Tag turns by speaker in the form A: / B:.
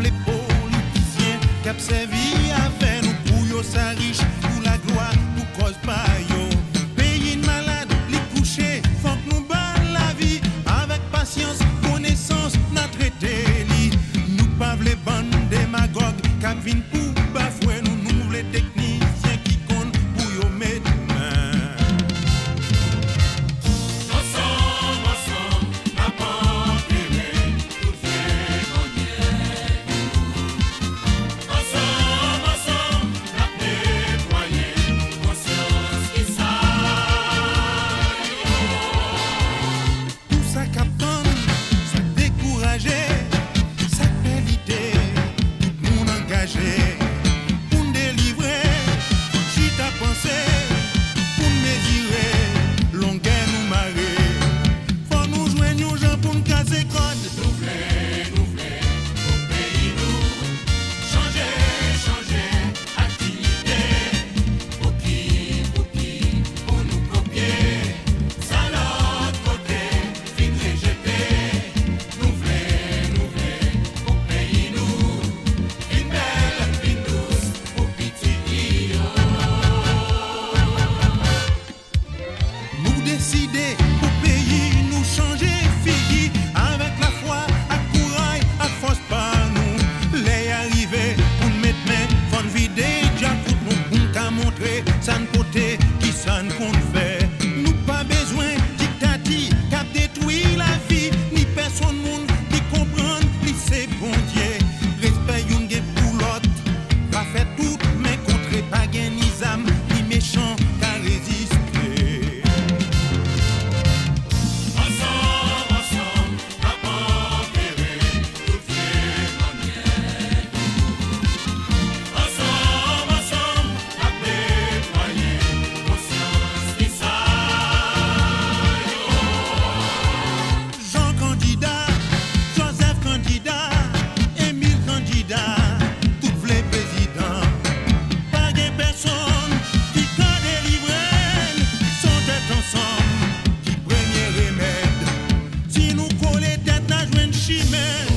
A: les politiciens qui ont servi avec nous pour yo sa riche, pour la gloire, pour cause pas yo. Pays malade, les couchés, faut que nous bat la vie avec patience, connaissance, notre traité li. Nous pas les bandes démagogues qui viennent pour bafouer nous, nous les techniciens qui comptent pour yo mettre main. Pour me délivrer, j'y t'a pensé, pour me mesurer, longueur nous marrer. Faut nous joindre aux gens pour nous casser code.
B: Nous voulons, au pays nous, changer, activité, pour nous copier, ça l'autre côté, fin rejeté. Nous voulons, au pays nous, une belle, une douce, pour petit
A: Nous décider pour pays, nous changer fille avec la foi, à courage, à force par nous. Les arriver pour nous mettre main, fond vider, déjà pour nous qu'à montrer, ça ne côté qui ça ne compte faire. Nous pas besoin dictature, cap détruire la vie, ni personne monde qui comprend, ni c'est bon Dieu. Respect une guet pour l'autre, va faire tout, mais contre pas gain ni âme, ni méchant qu'à résister.
B: ensemble, à tempérer toutes les manières. Ensemble, à nettoyer conscience qui
A: Jean candidat, Joseph candidat, Émile candidat, toutes les présidents. Pas de personne qui can délivrer, sont tête ensemble, qui premier remède. Si nous collons tête, la joindre chimère.